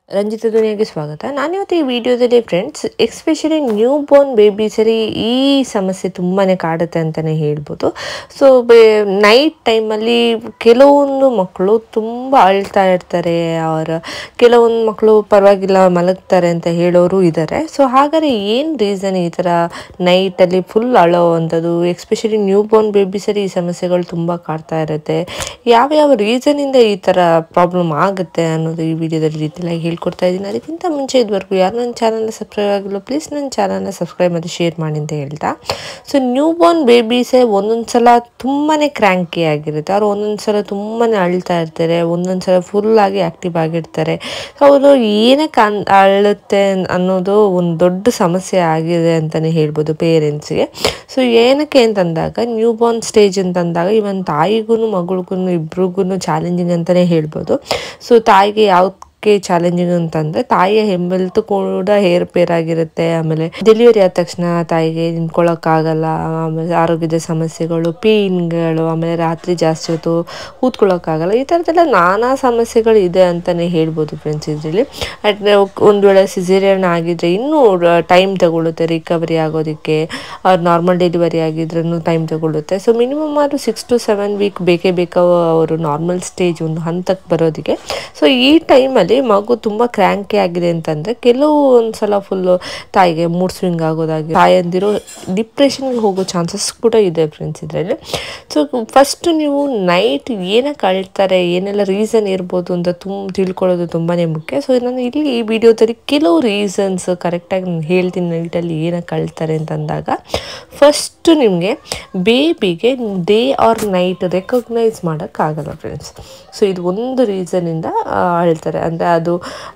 ರಂಜಿತ ದುನಿಯಾಗೆ ಸ್ವಾಗತ. ನಾನಿವತ್ತು ಈ ವಿಡಿಯೋದಲ್ಲಿ ಫ್ರೆಂಡ್ಸ್ ಎಸ್ಪೆಷಲಿ ನ್ಯೂ ಬೋರ್ನ್ ಬೇಬೀಸಲ್ಲಿ ಈ ಸಮಸ್ಯೆ ತುಂಬಾ ಕಾಡುತ್ತೆ ಅಂತಲೇ ಹೇಳ್ಬೋದು. ಸೊ ನೈಟ್ ಟೈಮಲ್ಲಿ ಕೆಲವೊಂದು ಮಕ್ಕಳು ತುಂಬ ಅಳ್ತಾ ಇರ್ತಾರೆ, ಕೆಲವೊಂದು ಮಕ್ಕಳು ಪರವಾಗಿಲ್ಲ ಮಲಗ್ತಾರೆ ಅಂತ ಹೇಳೋರು ಇದ್ದಾರೆ. ಸೊ ಹಾಗಾದರೆ ಏನು ರೀಸನ್ ಈ ಥರ ನೈಟಲ್ಲಿ ಫುಲ್ ಅಳೋ ಅಂಥದ್ದು, ಎಸ್ಪೆಷಲಿ ನ್ಯೂ ಬೋರ್ನ್ ಬೇಬೀಸಲ್ಲಿ ಈ ಸಮಸ್ಯೆಗಳು ತುಂಬ ಕಾಡ್ತಾ ಇರುತ್ತೆ, ಯಾವ ರೀಸನಿಂದ ಈ ಥರ ಪ್ರಾಬ್ಲಮ್ ಆಗುತ್ತೆ ಅನ್ನೋದು ಈ ವಿಡಿಯೋದಲ್ಲಿ ಡೀಟೇಲಾಗಿ ಹೇಳ್ಕೊಡ್ತಾ ಇದ್ದೀನಿ. ಅದಕ್ಕಿಂತ ಮುಂಚೆ ಇದುವರೆಗೂ ಯಾರು ನನ್ನ ಚಾನಲ್ನ ಸಬ್ಸ್ಕ್ರೈಬ್ ಆಗಿಲ್ಲ, ಪ್ಲೀಸ್ ನನ್ನ ಚಾನಲ್ನ ಸಬ್ಸ್ಕ್ರೈಬ್ ಮತ್ತು ಶೇರ್ ಮಾಡಿ ಅಂತ ಹೇಳ್ತಾ, ಸೊ ನ್ಯೂ ಬೋರ್ನ್ ಬೇಬೀಸೇ ಒಂದೊಂದು ಸಲ ತುಂಬಾ ಕ್ರ್ಯಾಂಕಿ ಆಗಿರುತ್ತೆ. ಅವ್ರು ಒಂದೊಂದು ಸಲ ತುಂಬಾ ಅಳ್ತಾ ಇರ್ತಾರೆ, ಒಂದೊಂದು ಸಲ ಫುಲ್ಲಾಗಿ ಆ್ಯಕ್ಟಿವ್ ಆಗಿರ್ತಾರೆ. ಸೊ ಅವರು ಏನಕ್ಕೆ ಅಳುತ್ತೆ ಅನ್ನೋದು ಒಂದು ದೊಡ್ಡ ಸಮಸ್ಯೆ ಆಗಿದೆ ಅಂತಲೇ ಹೇಳ್ಬೋದು ಪೇರೆಂಟ್ಸ್ಗೆ. ಸೊ ಏನಕ್ಕೆ ಅಂತಂದಾಗ ನ್ಯೂ ಬೋರ್ನ್ ಸ್ಟೇಜ್ ಅಂತಂದಾಗ ಇವನ್ ತಾಯಿಗೂ ಮಗಳಿಗೂ ಇಬ್ರಿಗೂ ಚಾಲೆಂಜಿಂಗ್ ಅಂತಲೇ ಹೇಳ್ಬೋದು. ಸೊ ತಾಯಿಗೆ ಯಾವ ಚಾಲೆಂಜಿಂಗ್ ಅಂತಂದರೆ ತಾಯಿಯ ಹೆಲ್ತ್ ಕೂಡ ಏರ್ಪೇರ್ ಆಗಿರುತ್ತೆ. ಆಮೇಲೆ ಡೆಲಿವರಿ ಆದ ತಕ್ಷಣ ತಾಯಿಗೆ ನಿಂತ್ಕೊಳ್ಳೋಕ್ಕಾಗಲ್ಲ, ಆಮೇಲೆ ಆರೋಗ್ಯದ ಸಮಸ್ಯೆಗಳು, ಪೇನ್ಗಳು, ಆಮೇಲೆ ರಾತ್ರಿ ಜಾಸ್ತಿ ಹೊತ್ತು ಕೂತ್ಕೊಳ್ಳೋಕ್ಕಾಗಲ್ಲ. ಈ ಥರದ್ದೆಲ್ಲ ನಾನಾ ಸಮಸ್ಯೆಗಳು ಇದೆ ಅಂತಲೇ ಹೇಳ್ಬೋದು ಫ್ರೆಂಡ್ಸ್. ಇದರಲ್ಲಿ ಒಂದು ವೇಳೆ ಸಿಸೇರಿಯನ್ ಆಗಿದ್ರೆ ಇನ್ನೂ ಟೈಮ್ ತಗೊಳ್ಳುತ್ತೆ ರಿಕವರಿ ಆಗೋದಕ್ಕೆ. ಅವ್ರು ನಾರ್ಮಲ್ ಡೆಲಿವರಿ ಆಗಿದ್ರೂ ಟೈಮ್ ತಗೊಳ್ಳುತ್ತೆ. ಸೊ ಮಿನಿಮಮ್ ಆದರೂ 6 to 7 ವೀಕ್ ಬೇಕೇ ಅವರು ನಾರ್ಮಲ್ ಸ್ಟೇಜ್ ಒಂದು ಹಂತಕ್ಕೆ ಬರೋದಕ್ಕೆ. ಸೊ ಈ ಟೈಮಲ್ಲಿ ಮಗು ತುಂಬ ಕ್ರ್ಯಾಂಕಿ ಆಗಿದೆ ಅಂತಂದರೆ ಒಂದು ಸಲ ಫುಲ್ಲು ತಾಯಿಗೆ ಮೂಡ್ ಸ್ವಿಂಗ್ ಆಗೋದಾಗಿ, ತಾಯಂದಿರು ಡಿಪ್ರೆಷನ್ಗೆ ಹೋಗೋ ಚಾನ್ಸಸ್ ಕೂಡ ಇದೆ ಫ್ರೆಂಡ್ಸ್ ಇದರಲ್ಲಿ. ಸೊ ಫಸ್ಟ್ ನೀವು ನೈಟ್ ಏನಕ್ಕೆ ಅಳ್ತಾರೆ, ಏನೆಲ್ಲ ರೀಸನ್ ಇರ್ಬೋದು ಅಂತ ತಿಳ್ಕೊಳ್ಳೋದು ತುಂಬಾ ಮುಖ್ಯ. ಸೊ ನಾನು ಇಲ್ಲಿ ಈ ವಿಡಿಯೋದಲ್ಲಿ ಕೆಲವು ರೀಸನ್ಸ್ ಕರೆಕ್ಟಾಗಿ ನಾನು ಹೇಳ್ತೀನಿ ನೈಟಲ್ಲಿ ಏನಕ್ಕೆ ಅಳ್ತಾರೆ ಅಂತಂದಾಗ, ಫಸ್ಟ್ ನಿಮಗೆ ಬೇಬಿಗೆ ಡೇ ಆರ್ ನೈಟ್ ರೆಕಗ್ನೈಸ್ ಮಾಡೋಕ್ಕಾಗಲ್ಲ ಫ್ರೆಂಡ್ಸ್. ಸೊ ಇದು ಒಂದು ರೀಸನಿಂದ ಅಳ್ತಾರೆ, ಅಂದರೆ ಅದು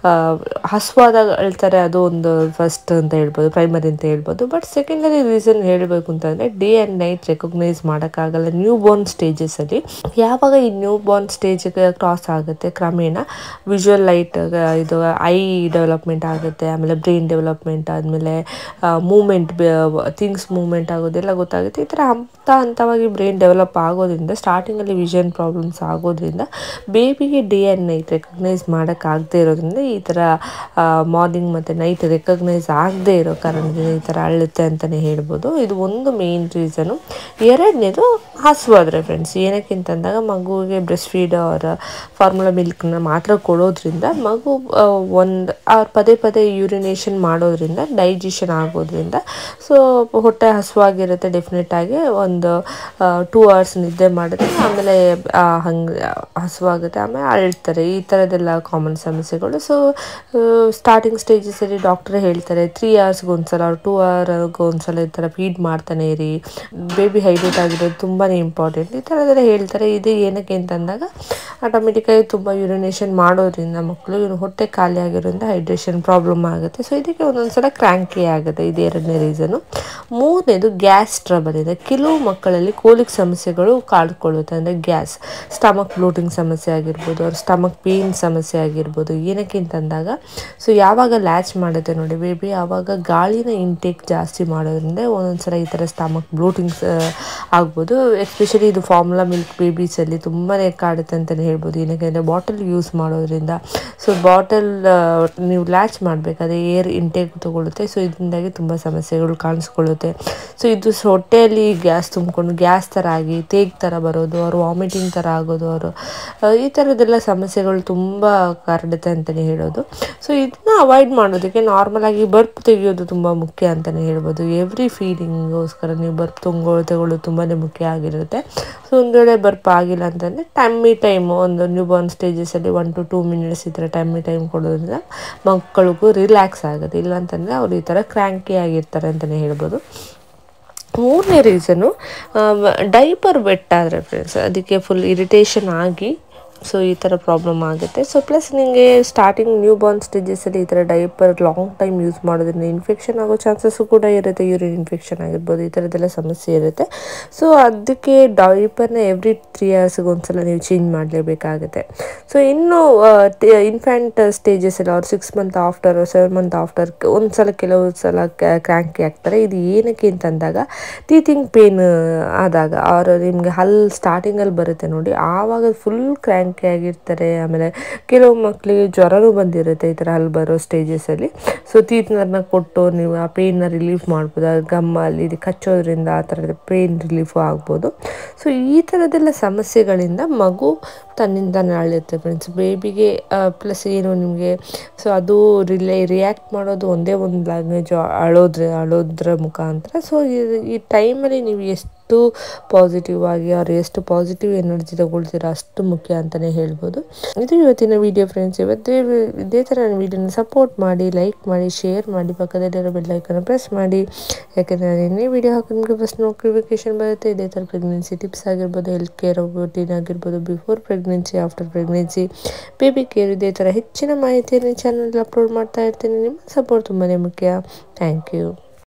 ಹಸುವಾದಾಗ ಅಳ್ತಾರೆ, ಅದು ಒಂದು ಫಸ್ಟ್ ಅಂತ ಹೇಳ್ಬೋದು, ಪ್ರೈಮರಿ ಅಂತ ಹೇಳ್ಬೋದು. ಬಟ್ ಸೆಕೆಂಡರಿ ರೀಸನ್ ಹೇಳಬೇಕು ಅಂತಂದರೆ ಡೇ ಆ್ಯಂಡ್ ನೈಟ್ ರೆಕಗ್ನೈಸ್ ಮಾಡೋಕ್ಕಾಗಲ್ಲ ನ್ಯೂ ಬೋರ್ನ್ ಸ್ಟೇಜಸಲ್ಲಿ. ಯಾವಾಗ ಈ ನ್ಯೂ ಬೋರ್ನ್ ಸ್ಟೇಜ್ಗೆ ಕ್ರಾಸ್ ಆಗುತ್ತೆ ಕ್ರಮೇಣ ವಿಜುವಲ್ ಲೈಟ್ ಇದು ಐ ಡೆವಲಪ್ಮೆಂಟ್ ಆಗುತ್ತೆ, ಆಮೇಲೆ ಬ್ರೈನ್ ಡೆವಲಪ್ಮೆಂಟ್ ಆದಮೇಲೆ ಮೂಮೆಂಟ್ ಥಿಂಗ್ಸ್ ಮೂಮೆಂಟ್ ಆಗೋದೆಲ್ಲ ಗೊತ್ತಾಗುತ್ತೆ. ಈ ಥರ ಹಂತವಾಗಿ ಬ್ರೈನ್ ಡೆವಲಪ್ ಆಗೋದ್ರಿಂದ ಸ್ಟಾರ್ಟಿಂಗಲ್ಲಿ ವಿಷನ್ ಪ್ರಾಬ್ಲಮ್ಸ್ ಆಗೋದ್ರಿಂದ ಬೇಬಿಗೆ ಡೇ ಆ್ಯಂಡ್ ನೈಟ್ ರೆಕಗ್ನೈಸ್ ಮಾಡೋಕ್ಕಾಗದೇ ಇರೋದ್ರಿಂದ ಈ ಥರ ಮಾರ್ನಿಂಗ್ ಮತ್ತು ನೈಟ್ ರೆಕಗ್ನೈಸ್ ಆಗದೇ ಇರೋ ಕಾರಣದಿಂದ ಈ ಥರ ಅಳುತ್ತೆ ಅಂತಲೇ ಹೇಳ್ಬೋದು. ಇದು ಒಂದು ಮೇನ್ ರೀಸನು. ಎರಡನೇದು ಹಸುವಾದರೆ ಫ್ರೆಂಡ್ಸ್, ಏನಕ್ಕೆ ಅಂತಂದಾಗ ಮಗುವಿಗೆ ಬ್ರೆಸ್ಟ್ ಫೀಡ್ ಅವರ ಫಾರ್ಮುಲಾ ಮಿಲ್ಕ್ನ ಮಾತ್ರ ಕೊಡೋದ್ರಿಂದ ಮಗು ಪದೇ ಯೂರಿನೇಷನ್ ಮಾಡೋದ್ರಿಂದ ಡೈಜೆಷನ್ ಆಗೋದ್ರಿಂದ ಸೊ ಹೊಟ್ಟೆ ಹಸುವಾಗಿರುತ್ತೆ. ಡೆಫಿನೆಟಾಗಿ ಒಂದು 2 hours ನಿದ್ದೆ ಮಾಡಿದ್ರೆ ಆಮೇಲೆ ಹಸುವಾಗುತ್ತೆ, ಆಮೇಲೆ ಅಳ್ತಾರೆ. ಈ ಥರದ್ದೆಲ್ಲ ಕಾಮನ್ ಸಮಸ್ಯೆಗಳು. ಸೊ ಸ್ಟಾರ್ಟಿಂಗ್ ಸ್ಟೇಜಸಲ್ಲಿ ಡಾಕ್ಟ್ರೇ ಹೇಳ್ತಾರೆ 3 hours ಒಂದ್ಸಲ 2 hours ಒಂದ್ಸಲ ಈ ಥರ ಫೀಡ್ ಮಾಡ್ತಾನೆ ಇರಿ, ಬೇಬಿ ಹೈಡ್ರೇಟ್ ಆಗಿರೋದು ತುಂಬಾ ಇಂಪಾರ್ಟೆಂಟ್, ಈ ಥರದ್ದೆಲ್ಲ ಹೇಳ್ತಾರೆ. ಇದು ಏನಕ್ಕೆ ಅಂತಂದಾಗ ಆಟೋಮೆಟಿಕ್ಕಾಗಿ ತುಂಬ ಯೂರಿನೇಷನ್ ಮಾಡೋದ್ರಿಂದ ಮಕ್ಕಳು ಹೊಟ್ಟೆ ಖಾಲಿ ಆಗಿರೋದ್ರಿಂದ ಹೈಡ್ರೇಷನ್ ಪ್ರಾಬ್ಲಮ್ ಆಗುತ್ತೆ. ಸೊ ಇದಕ್ಕೆ ಒಂದೊಂದ್ಸಲ ಕ್ರ್ಯಾಂಕಿ ಆಗುತ್ತೆ. ಇದು ಎರಡನೇ ರೀಸನು. ಮೂರನೇದು ಗ್ಯಾಸ್ ಟ್ರಬಲ್ ಇದೆ. ಕೆಲವು ಮಕ್ಕಳಲ್ಲಿ ಕೋಲಿಕ್ ಸಮಸ್ಯೆಗಳು ಕಾಡ್ಕೊಳ್ಳುತ್ತೆ, ಅಂದರೆ ಗ್ಯಾಸ್, ಸ್ಟಮಕ್ ಬ್ಲೋಟಿಂಗ್ ಸಮಸ್ಯೆ ಆಗಿರ್ಬೋದು, ಅವ್ರ ಸ್ಟಮಕ್ ಪೇನ್ ಸಮಸ್ಯೆ ಆಗಿರ್ಬೋದು. ಏನಕ್ಕೆ ಅಂತಂದಾಗ ಸೊ ಯಾವಾಗ ಲ್ಯಾಚ್ ಮಾಡುತ್ತೆ ನೋಡಿ ಬೇಬಿ, ಆವಾಗ ಗಾಳಿನ ಇಂಟೇಕ್ ಜಾಸ್ತಿ ಮಾಡೋದ್ರಿಂದ ಒಂದೊಂದ್ಸಲ ಈ ಥರ ಸ್ಟಮಕ್ ಬ್ಲೋಟಿಂಗ್ಸ್ ಆಗ್ಬೋದು. ಎಸ್ಪೆಷಲಿ ಇದು ಫಾರ್ಮುಲಾ ಮಿಲ್ಕ್ ಬೇಬೀಸಲ್ಲಿ ತುಂಬಾ ಕಾಡುತ್ತೆ ಅಂತಲೇ ಹೇಳ್ಬೋದು. ಏನಕ್ಕೆ ಅಂದರೆ ಬಾಟಲ್ ಯೂಸ್ ಮಾಡೋದ್ರಿಂದ. ಸೊ ಬಾಟಲ್ ನೀವು ಲ್ಯಾಚ್ ಮಾಡಬೇಕಾದ್ರೆ ಏರ್ ಇಂಟೇಕ್ ತೊಗೊಳುತ್ತೆ. ಸೊ ಇದರಿಂದಾಗಿ ತುಂಬ ಸಮಸ್ಯೆಗಳು ಕಾಣಿಸ್ಕೊಳ್ಳುತ್ತೆ. ಸೊ ಇದು ಹೊಟ್ಟೆಯಲ್ಲಿ ಗ್ಯಾಸ್ ತುಂಬಿಕೊಂಡು ಗ್ಯಾಸ್ ಥರ ಆಗಿ ತೇಗ್ ಥರ ಬರೋದು, ಅವರು ವಾಮಿಟಿಂಗ್ ಥರ ಆಗೋದು, ಈ ಥರದ್ದೆಲ್ಲ ಸಮಸ್ಯೆಗಳು ತುಂಬ ಹರಡುತ್ತೆ ಅಂತಲೇ ಹೇಳೋದು. ಸೊ ಇದನ್ನ ಅವಾಯ್ಡ್ ಮಾಡೋದಕ್ಕೆ ನಾರ್ಮಲಾಗಿ ಬರ್ಪ್ ತೆಗೆಯೋದು ತುಂಬ ಮುಖ್ಯ ಅಂತಲೇ ಹೇಳ್ಬೋದು. ಎವ್ರಿ ಫೀಡಿಂಗೋಸ್ಕರ ನೀವು ಬರ್ಪ್ ತಗೊಳ್ಳೋದು ತುಂಬಾ ಮುಖ್ಯ ಆಗಿರುತ್ತೆ. ಸೊ ಒಂದು ವೇಳೆ ಬರ್ಪ್ ಆಗಿಲ್ಲ ಅಂತಂದರೆ ಟೈಮು ಒಂದು ನ್ಯೂ ಬೋರ್ನ್ ಸ್ಟೇಜಸಲ್ಲಿ 1 to 2 minutes ಈ ಥರ ಟೈಮ್ ಕೊಡೋದ್ರಿಂದ ಮಕ್ಕಳಿಗೂ ರಿಲ್ಯಾಕ್ಸ್ ಆಗುತ್ತೆ. ಇಲ್ಲಾಂತಂದರೆ ಅವ್ರು ಈ ಥರ ಕ್ರ್ಯಾಂಕಿ ಆಗಿರ್ತಾರೆ ಅಂತಲೇ ಹೇಳ್ಬೋದು. ಮೂರನೇ ರೀಸನು ಡೈಪರ್ ವೆಟ್ ಆದರೆ ಫ್ರೆಂಡ್ಸ್, ಅದಕ್ಕೆ ಫುಲ್ ಇರಿಟೇಷನ್ ಆಗಿ ಸೊ ಈ ಥರ ಪ್ರಾಬ್ಲಮ್ ಆಗುತ್ತೆ. ಸೊ ಪ್ಲಸ್ ನಿಮಗೆ ಸ್ಟಾರ್ಟಿಂಗ್ ನ್ಯೂ ಬೋರ್ನ್ ಸ್ಟೇಜಸಲ್ಲಿ ಈ ಥರ ಡೈಪರ್ ಲಾಂಗ್ ಟೈಮ್ ಯೂಸ್ ಮಾಡೋದ್ರಿಂದ ಇನ್ಫೆಕ್ಷನ್ ಆಗೋ ಚಾನ್ಸಸ್ಸು ಕೂಡ ಇರುತ್ತೆ, ಯೂರಿನ್ ಇನ್ಫೆಕ್ಷನ್ ಆಗಿರ್ಬೋದು, ಈ ಥರದ್ದೆಲ್ಲ ಸಮಸ್ಯೆ ಇರುತ್ತೆ. ಸೊ ಅದಕ್ಕೆ ಡೈಪರ್ನ ಎವ್ರಿ 3 hours ಒಂದ್ಸಲ ನೀವು ಚೇಂಜ್ ಮಾಡಲೇಬೇಕಾಗುತ್ತೆ. ಸೊ ಇನ್ನು ಇನ್ಫ್ಯಾಂಟ್ ಸ್ಟೇಜಸಲ್ಲಿ ಅವ್ರು 6 months ಆಫ್ಟರ್ 7 months ಆಫ್ಟರ್ ಕೆಲವು ಸಲ ಕ್ರ್ಯಾಂಕಿ ಆಗ್ತಾರೆ. ಇದು ಏನಕ್ಕೆ ಅಂತಂದಾಗ ಟೀತಿಂಗ್ ಪೇನ್ ಆದಾಗ ಅವರು ನಿಮಗೆ ಸ್ಟಾರ್ಟಿಂಗಲ್ಲಿ ಬರುತ್ತೆ ನೋಡಿ, ಆವಾಗ ಫುಲ್ ಕ್ರ್ಯಾಂಕ್ ಕ್ರ್ಯಾಂಕಿ ಆಗಿರ್ತಾರೆ. ಆಮೇಲೆ ಕೆಲವು ಮಕ್ಕಳಿಗೆ ಜ್ವರನೂ ಬಂದಿರುತ್ತೆ ಈ ಥರ ಅಲ್ಲಿ ಬರೋ ಸ್ಟೇಜಸಲ್ಲಿ. ಸೊ ಟೀತ್ನರ್ನ ಕೊಟ್ಟು ನೀವು ಆ ಪೇಯ್ನ ರಿಲೀಫ್ ಮಾಡ್ಬೋದು. ಗಮ್ಮಲ್ಲಿ ಇದು ಕಚ್ಚೋದ್ರಿಂದ ಆ ಥರದ ಪೇಯ್ನ್ ರಿಲೀಫು ಆಗ್ಬೋದು. ಸೊ ಈ ಥರದ್ದೆಲ್ಲ ಸಮಸ್ಯೆಗಳಿಂದ ಮಗು ತನ್ನಿಂದಾನೇ ಅಳುತ್ತೆ ಫ್ರೆಂಡ್ಸ್. ಬೇಬಿಗೆ ಪ್ಲಸ್ ಏನು ನಿಮಗೆ ಸೊ ಅದು ರಿಯಾಕ್ಟ್ ಮಾಡೋದು ಒಂದೇ ಒಂದು ಲ್ಯಾಂಗ್ವೇಜು, ಅಳೋದ್ರ ಮುಖಾಂತರ. ಸೊ ಈ ಟೈಮಲ್ಲಿ ನೀವು ಎಷ್ಟು ಪಾಸಿಟಿವ್ ಆಗಿ ಅವ್ರು ಎಷ್ಟು ಪಾಸಿಟಿವ್ ಎನರ್ಜಿ ತಗೊಳ್ತೀರೋ ಅಷ್ಟು ಮುಖ್ಯ ಅಂತಲೇ ಹೇಳ್ಬೋದು. ಇದು ಇವತ್ತಿನ ವಿಡಿಯೋ ಫ್ರೆಂಡ್ಸ್. ಇದೇ ಥರ ನನ್ನ ವಿಡಿಯೋನ ಸಪೋರ್ಟ್ ಮಾಡಿ, ಲೈಕ್ ಮಾಡಿ, ಶೇರ್ ಮಾಡಿ, ಪಕ್ಕದಲ್ಲಿರೋ ಬೆಲ್ ಐಕನ್ನ ಪ್ರೆಸ್ ಮಾಡಿ. ಯಾಕೆಂದರೆ ನಾನು ಏನೇ ವಿಡಿಯೋ ಹಾಕಿ ನಿಮಗೆ ಫಸ್ಟ್ ನೋಟಿಫಿಕೇಶನ್ ಬರುತ್ತೆ. ಇದೇ ಥರ ಪ್ರೆಗ್ನೆನ್ಸಿ ಟಿಪ್ಸ್ ಆಗಿರ್ಬೋದು, ಹೆಲ್ತ್ ಕೇರ್ ರೂಟೀನ್ ಆಗಿರ್ಬೋದು, before pregnancy, after pregnancy, baby care, ಇದೇ ಥರ ಹೆಚ್ಚಿನ ಮಾಹಿತಿಯನ್ನು ಚಾನಲ್ ಅಪ್ಲೋಡ್ ಮಾಡ್ತಾ ಇರ್ತೀನಿ. ನಿಮ್ಮ ಸಪೋರ್ಟ್ ತುಂಬಾ ಮುಖ್ಯ. Thank you.